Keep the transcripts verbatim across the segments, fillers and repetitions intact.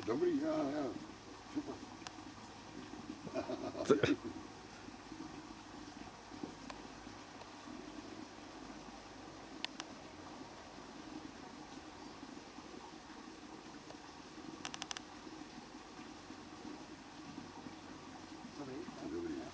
Dobrý, já, já. Super. Dobrý, já.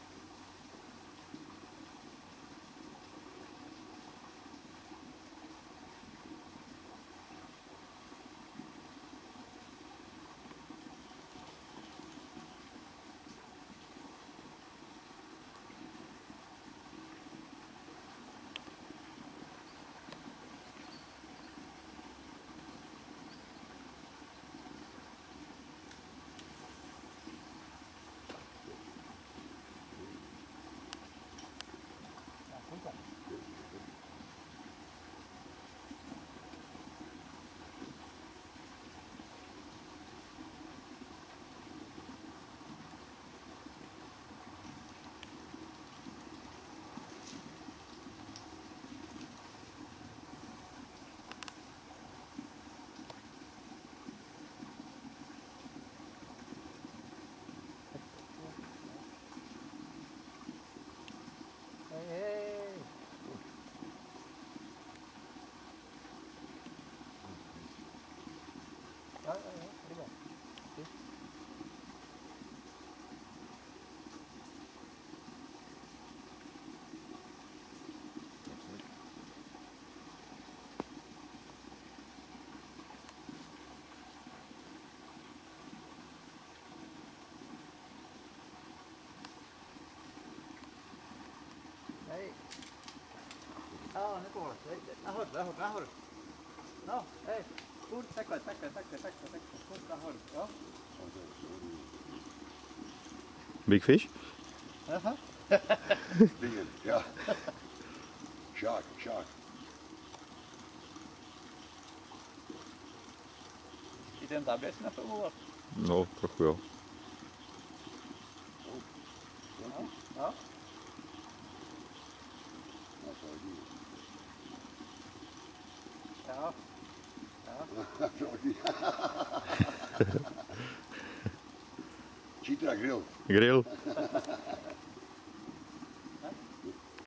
Hej, hej. Ja, ja, ja, det är bra. Hej. Ja, nu går det. Jag hörde, jag hörde, jag hörde. Ja, hej. God, tack, tack, tack, tack, tack, tack, tack. God, jag hörde. Ja. Big fish? Jaha. Big, ja. Shark, shark. I den där bäst nästa år. No, trochu jo. Ja. Ja. Ja. Ja. Čítra grill. Grill.